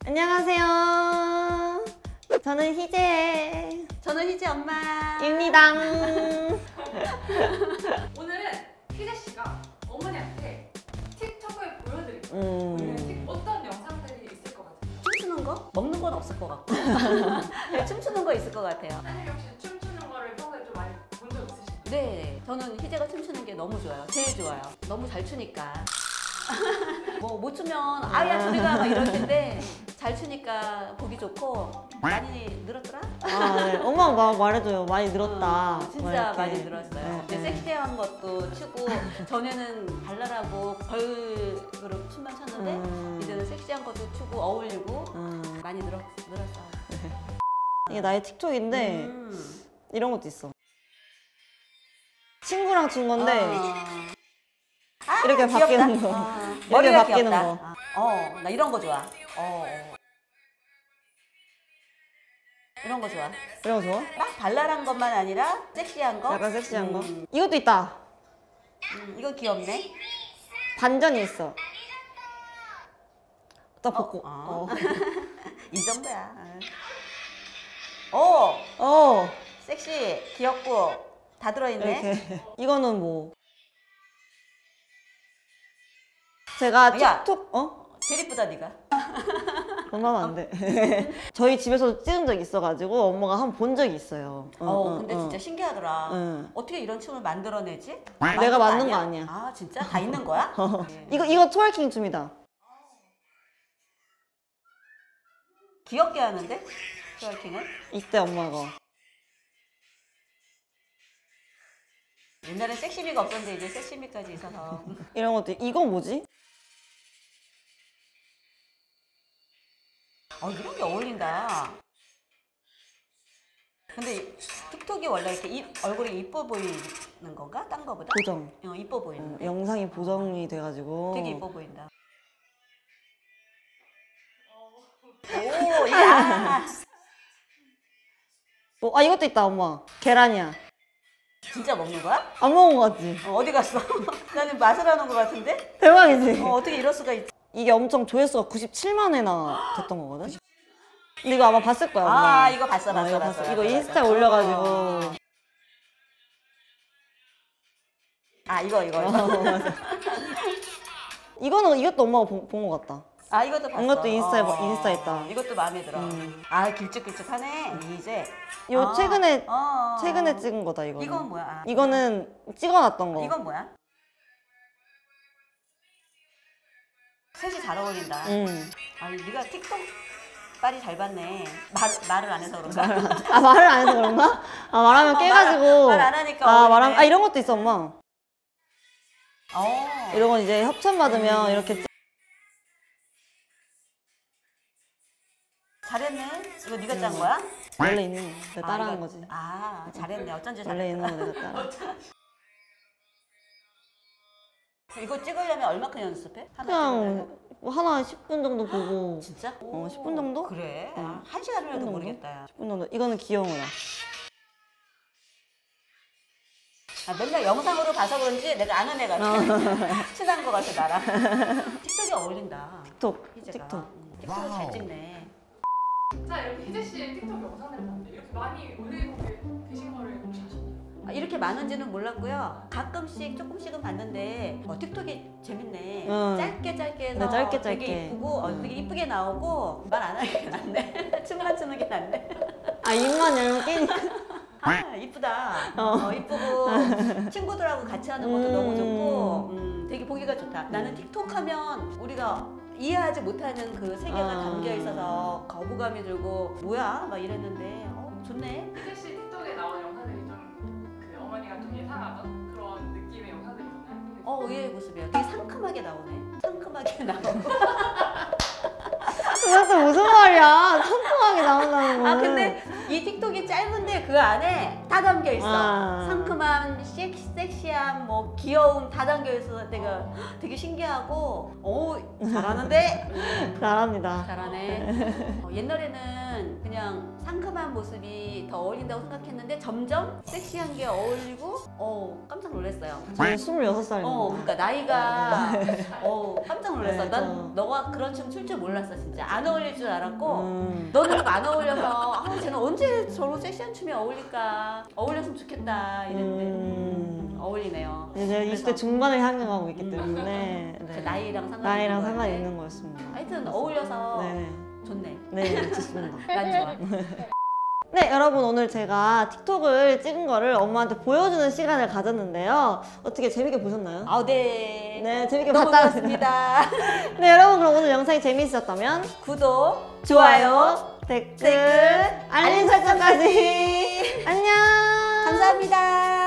안녕하세요. 저는 희재. 저는 희재 엄마입니다. 오늘은 희재 씨가 어머니한테 틱톡을 보여드릴게요. 어떤 영상들이 있을 것 같아요? 춤추는 거? 먹는 건 없을 것 같고 네, 춤추는 거 있을 것 같아요. 사장님 혹시 춤추는 거를 평소에 좀 많이 본 적 있으신가요? 네, 저는 희재가 춤추는 게 너무 좋아요. 제일 좋아요. 너무 잘 추니까. 뭐 못 추면 아야 저리 가 막 이럴 텐데 잘 추니까 보기 좋고 많이 늘었더라? 아, 네. 엄마가 막 말해줘요. 많이 늘었다. 진짜 이렇게. 많이 늘었어요. 이제 섹시한 것도 추고 전에는 발랄하고 걸그룹 춤만 췄는데 이제는 섹시한 것도 추고 어울리고 많이 늘었어요. 이게 나의 틱톡인데 이런 것도 있어. 친구랑 준 건데 이렇게 귀엽다. 바뀌는 거. 이렇게 머리가 바뀌는 귀엽다. 거. 나 이런 거 좋아. 이런 거 좋아. 이런 거 좋아? 막 발랄한 것만 아니라 섹시한 거. 약간 섹시한 거. 이것도 있다. 이거 귀엽네. 반전이 있어. 딱 벗고. 이 정도야. 섹시, 귀엽고 다 들어있네. 이렇게. 이거는 뭐? 제가 야. 틱톡 제일 이쁘다 네가. 그러면 안 돼. 저희 집에서 찍은 적이 있어가지고 엄마가 한 번 본 적이 있어요. 근데 진짜 신기하더라. 응. 어떻게 이런 춤을 만들어내지? 내가 만든 거 아니야. 아 진짜? 다 있는 거야? 네. 이거 트월킹 춤이다. 귀엽게 하는데? 트월킹을? 이때 엄마가. 옛날엔 섹시미가 없었는데 이제 섹시미까지 있어서. 이런 것도 이건 뭐지? 이런 게 어울린다. 근데 틱톡이 원래 이렇게 얼굴이 이뻐 보이는 건가? 딴 거보다? 보정. 이뻐 보이는데? 영상이 보정이 돼가지고. 되게 이뻐 보인다. 오, 야! 이것도 있다 엄마. 계란이야. 진짜 먹는 거야? 안 먹은 거 같지? 어디 갔어? 나는 맛을 하는 거 같은데? 대박이지? 어떻게 이럴 수가 있지? 이게 엄청 조회수가 97만 회나 됐던 거거든? 근데 이거 아마 봤을 거야 엄마. 이거 봤어. 이거 인스타에 올려가지고. 이거. 맞아. 이것도 엄마가 본 거 같다. 이것도 봤어. 이것도 인스타에 있다. 이것도 마음에 들어. 길쭉길쭉하네. 이제. 이거 최근에 찍은 거다 이거. 이건 뭐야? 이거는 찍어놨던 거. 이건 뭐야? 셋이 잘 어울린다. 네가 틱톡 빨이 잘 봤네. 말을 안 해서 그런가? 말을 안 해서 그런가? 말하면 깨가지고. 말 안 하니까. 이런 것도 있어 엄마. 이런 건 이제 협찬 받으면 이렇게. 잘했네. 이거 네가 짠 거야? 원래 있는 거. 내가 따라한 거지. 잘했네. 어쩐지 원래 있는 잘했다. 거 내가 따라. 이거 찍으려면 얼마큼 연습해? 그냥 하나 10분 정도 보고. 진짜? 10분 정도? 그래? 응. 1시간이면 10분 정도? 모르겠다. 야. 10분 정도. 이거는 귀여운 거야. 맨날 영상으로 봐서 그런지 내가 아는 애 같아. 친한 거 같아 나랑. 틱톡이 어울린다. 희재가. 틱톡을 잘 찍네. 자, 이렇게 희재 씨의 틱톡 영상들을 봤는데 이렇게 많이 올리고 계신 거를 혹시 아셨나요? 이렇게 많은지는 몰랐고요. 가끔씩 조금씩은 봤는데 틱톡이 재밌네. 짧게 해서 짧게. 되게 이쁘고 되게 이쁘게 나오고 말 안 하는 게 낫네. 춤을 안 추는 게 낫네. 입만 열면 깨니까. 이쁘다. 이쁘고 친구들하고 같이 하는 것도 너무 좋고 되게 보기가 좋다. 나는 틱톡 하면 우리가 이해하지 못하는 그 세계가 담겨 있어서 거부감이 들고 뭐야? 막 이랬는데 좋네. 희재 씨 틱톡에 나온 영상들이 좀 그 어머니가 좀 예상하던 그런 느낌의 영상들이 있나요? 의외의 모습이야. 되게 상큼하게 나오네. 상큼하게 나오고. 그것도 무슨 말이야? 상큼하게 나온다는 거. 근데 이 틱톡이 짧은데 그 안에 다 담겨 있어. 아. 상큼함, 섹시함, 뭐 귀여움 다 담겨 있어서 내가 되게 신기하고, 오 잘하는데? 잘합니다. 잘하네. 옛날에는 그냥 상큼한 모습이 더 어울린다고 생각했는데 점점 섹시한 게 어울리고, 깜짝 놀랐어요. 저는 26살입니다. 그러니까 나이가 깜짝 놀랐어. 네, 난 너가 그런 춤 출 줄 몰랐어 진짜. 안 어울릴 줄 알았고 음. 너는 좀 안 어울려서 쟤는 언제 저런 섹시한 춤이 어울릴까? 어울렸으면 좋겠다 이랬는데 어울리네요. 이제 그래서 20대 중반을 향해가고 있기 때문에 그 네. 나이랑 나이랑 상관이 상관이 있는 있는 거였습니다. 하여튼 어울려서 네, 좋네. 네, 좋습니다. 난 좋아. 네, 여러분 오늘 제가 틱톡을 찍은 거를 엄마한테 보여주는 시간을 가졌는데요. 어떻게 재밌게 보셨나요? 네. 네, 재밌게 너무 봤다는 좋았습니다. 네, 여러분 그럼 오늘 영상이 재미있었다면 구독, 좋아요, 댓글, 알림 설정까지. 안녕. 감사합니다.